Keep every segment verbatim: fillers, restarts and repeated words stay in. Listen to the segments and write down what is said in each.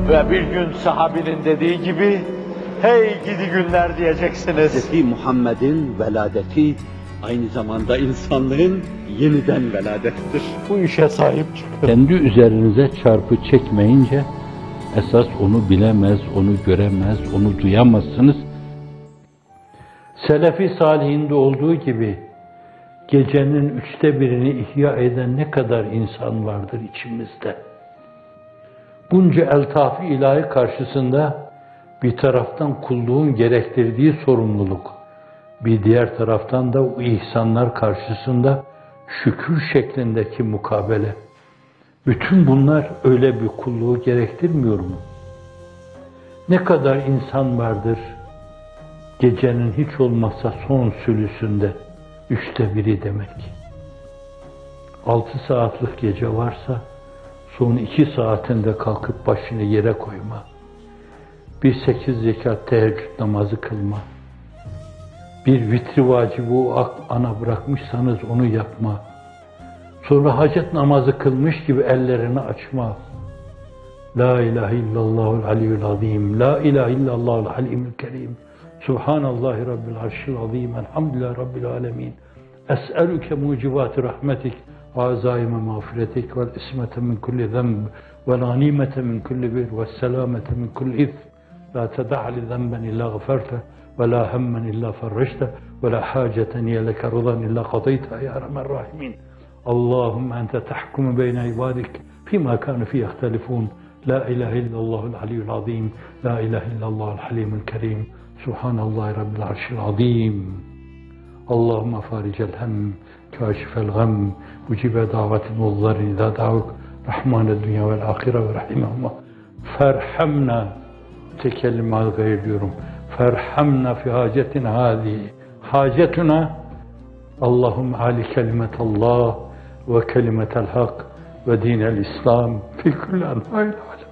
Ve bir gün sahabinin dediği gibi, hey gidi günler diyeceksiniz. Hz. Muhammed'in veladeti aynı zamanda insanlığın yeniden veladettir. Bu işe sahip çıkın. Kendi üzerinize çarpı çekmeyince, esas onu bilemez, onu göremez, onu duyamazsınız. Selefi salihinde olduğu gibi, gecenin üçte birini ihya eden ne kadar insan vardır içimizde. Bunca eltaf-ı ilahi karşısında bir taraftan kulluğun gerektirdiği sorumluluk, bir diğer taraftan da o ihsanlar karşısında şükür şeklindeki mukabele. Bütün bunlar öyle bir kulluğu gerektirmiyor mu? Ne kadar insan vardır gecenin hiç olmazsa son sülüsünde, üçte biri demek. Altı saatlik gece varsa, son iki saatinde kalkıp başını yere koyma. Bir sekiz zekat teheccüd namazı kılma. Bir vitri vacibi o ana bırakmışsanız onu yapma. Sonra hacet namazı kılmış gibi ellerini açma. La ilahe illallahul aliyyul azim. La ilahe illallahul halimul kerim. Subhanallahi rabbil arşil azim. Elhamdülillahi rabbil alemin. Es'elüke mucibati rahmetik ve azaime mağfiretik vel ismete min kulli zenb ve ganimete min kulli bir ve selamete min kulli ith. La ted'a li zenben illa gaferte ve la hemmen illa ferreşte ve la haceten yeleke rıdan illa kadayta ya erhamer rahimin. Allahümme ente tahkumu beyne ibadik fîmâ kânu fî yehtelifûn. La ilahe illallahul aliyyul azim. La ilahe illallahul halimul kerim. Subhanallahi rabbil arşil azim. Allahümme faricel hem, kâşifel gam, mucibe davetil muzzarin idâ da'uk, rahmaned dünya vel ahire ve rahimahuma. Ferhamna, tek kelime gayr diyorum. Ferhamna fi hacetina hâzi. Hacetuna, Allahümme âli kelimetallah ve kelimetel hak ve dinel İslam fi kulli envâil alem.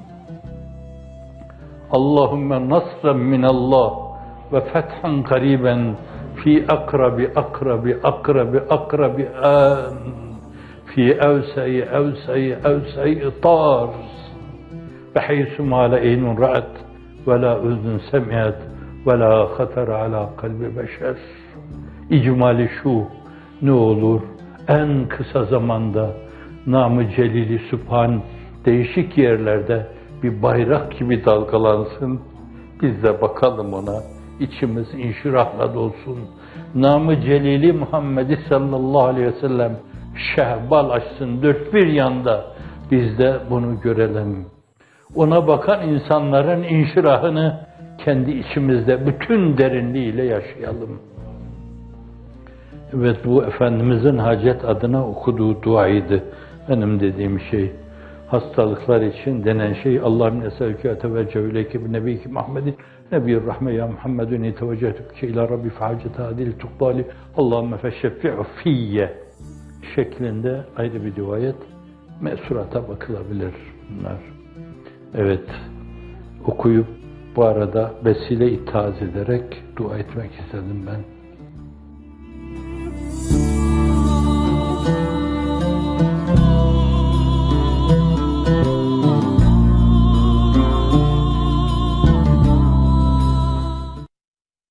Allahümme nasren minallah ve fethan gariben fi akrabi akrabi akrabi akrabi an fi evseyi evseyi evseyi tarz behaysu ma la eynun ra'at ve la üznün semi'at ve la khatar ala kalbi beşer. İcmali şu, ne olur en kısa zamanda namı celili sübhan değişik yerlerde bir bayrak gibi dalgalansın. Biz de bakalım ona, içimiz inşirahla dolsun. Namı celili Muhammed'i sallallahu aleyhi ve sellem şehbal açsın dört bir yanda. Biz de bunu görelim. Ona bakan insanların inşirahını kendi içimizde bütün derinliğiyle yaşayalım. Evet, bu Efendimizin hacet adına okuduğu duaydı. Benim dediğim şey, hastalıklar için denen şey, Allah'ın eselkü eteveccehu ileyke bi nebiyki Muhammedin nebiyyir rahme ya Muhammedun eteveccehtüke ila rabbi fehacet adil tukbali Allahümme feşşeffi'u fiyye şeklinde ayrı bir rivayet, mesurata bakılabilir bunlar. Evet, okuyup bu arada vesile-i taz ederek dua etmek istedim ben.